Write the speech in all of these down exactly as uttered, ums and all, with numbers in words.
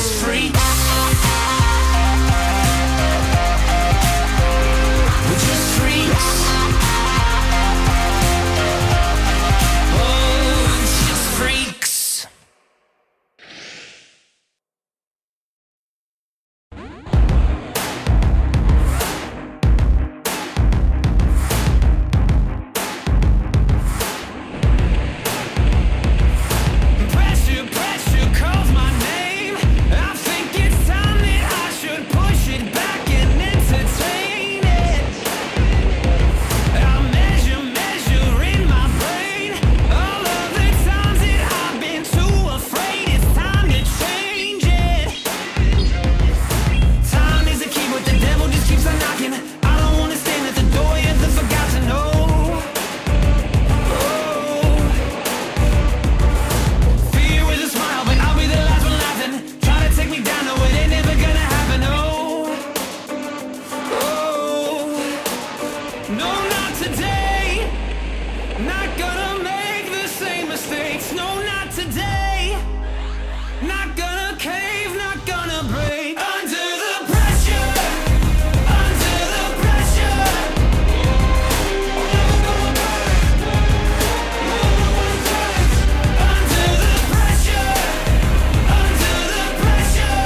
just freaks. We're just freaks. Oh, just freaks. Pressure, pressure calls my name. I think it's time that I should push it back and entertain it. I measure, measure in my brain all of the times that I've been too afraid. It's time to change it. Time is a key, but the devil just keeps on knocking. I don't wanna stand at the door, yet the forgotten know. Fear with a smile, but I'll be the last one laughing. Try to take me down, no, it ain't never gonna happen, oh. Oh, no, not today. Not gonna make the same mistakes, no, not today. Not gonna cave, not gonna break. Under the pressure, under the pressure. Under the pressure, under the pressure.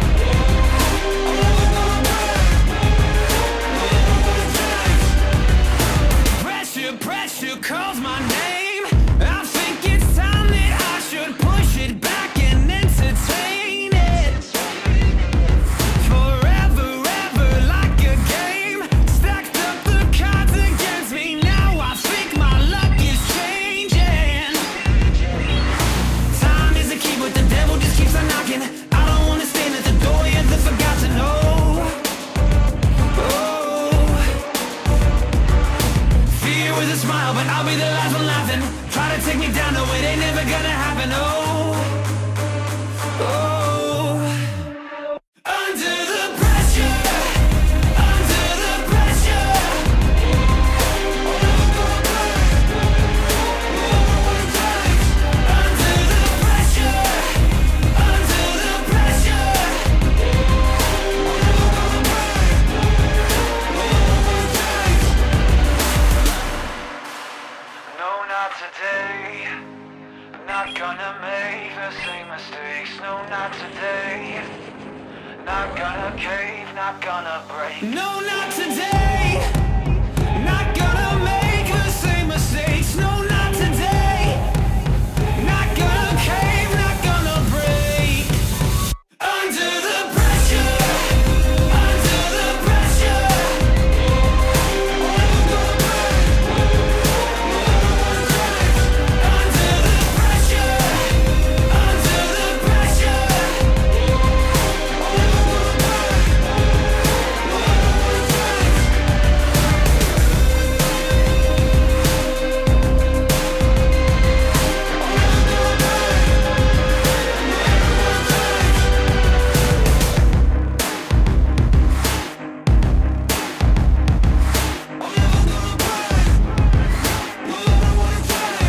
Pressure, pressure calls my name. I think it's time that I should push it back and entertain it. Forever, ever like a game. Stacked up the cards against me. Now I think my luck is changing. Time is a key, but the devil just keeps on knocking. I don't wanna stand at the door, yet the forgotten know. Oh, fear with a smile, but I'll be the last one laughing. Try to take me down, no, it ain't never gonna happen, oh. Oh, under the pressure, under the pressure. Under the pressure, under the pressure. No, not today. Not gonna make the same mistakes. No, not today. Not gonna cave, not gonna break. No, not today.